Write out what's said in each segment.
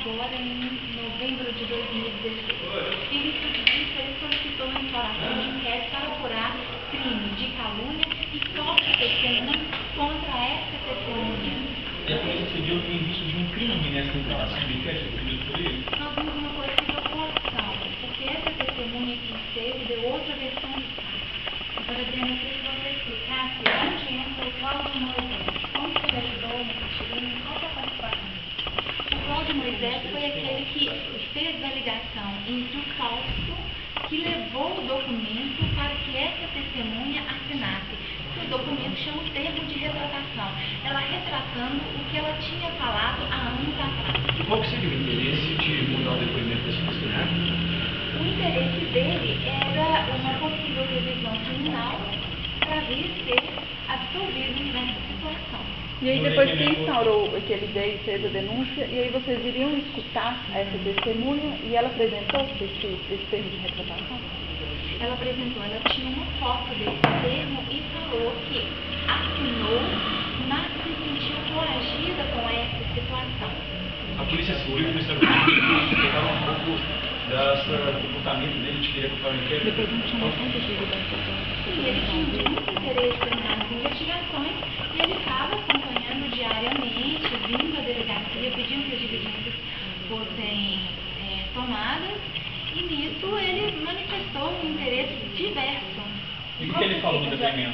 agora em novembro de 2016. Ele solicitou uma instauração de inquérito para apurar crime de calúnia e falsa testemunha contra essa testemunha. E a polícia pediu o indício de um crime nessa instauração de inquérito pedido por ele? Nós vimos uma possível coação, porque essa testemunha que esteve deu outra versão do fato. Agora, Adriana, eu queria que você explicasse onde entra o Cláudio Moisés. Como que ele ajudou no Caxirina? Qual que é a participação dele? O Cláudio Moisés foi aquele que fez a ligação entre o falso que levou o documento para que essa testemunha assinasse. O documento chama o termo de retratação. Ela retratando o que ela tinha falado há anos atrás. E qual que seria o interesse de mudar o depoimento desse testemunho? O interesse dele era uma possível revisão criminal para vir ser absolvido nessa situação. E aí depois que instaurou, que ele veio e fez a denúncia, e aí vocês iriam escutar essa testemunha e ela apresentou esse termo de retratação? Ela apresentou, ela tinha uma foto desse termo e falou que assinou, mas se sentiu coagida com essa situação. A Polícia Civil e o Ministério Público explicaram um pouco desse comportamento dele de querer ocupar o inquérito. Depois não tinha tanta dúvida. Sim, ele tinha muito interesse nas investigações e ele estava acompanhando diariamente, vindo à delegacia, pedindo que as diligências fossem tomadas, e nisso ele manifestou um interesse diverso. E o que ele falou no depoimento?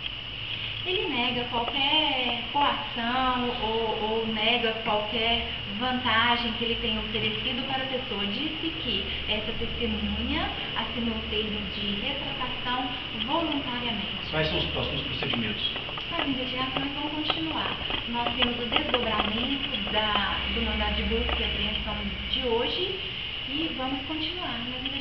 Ele nega qualquer coação ou nega qualquer vantagem que ele tenha oferecido para a pessoa. Disse que essa testemunha assinou termos de retratação voluntariamente. Quais são os próximos procedimentos? As investigações vão continuar. Nós temos o desdobramento do mandado de busca e apreensão de hoje e vamos continuar nas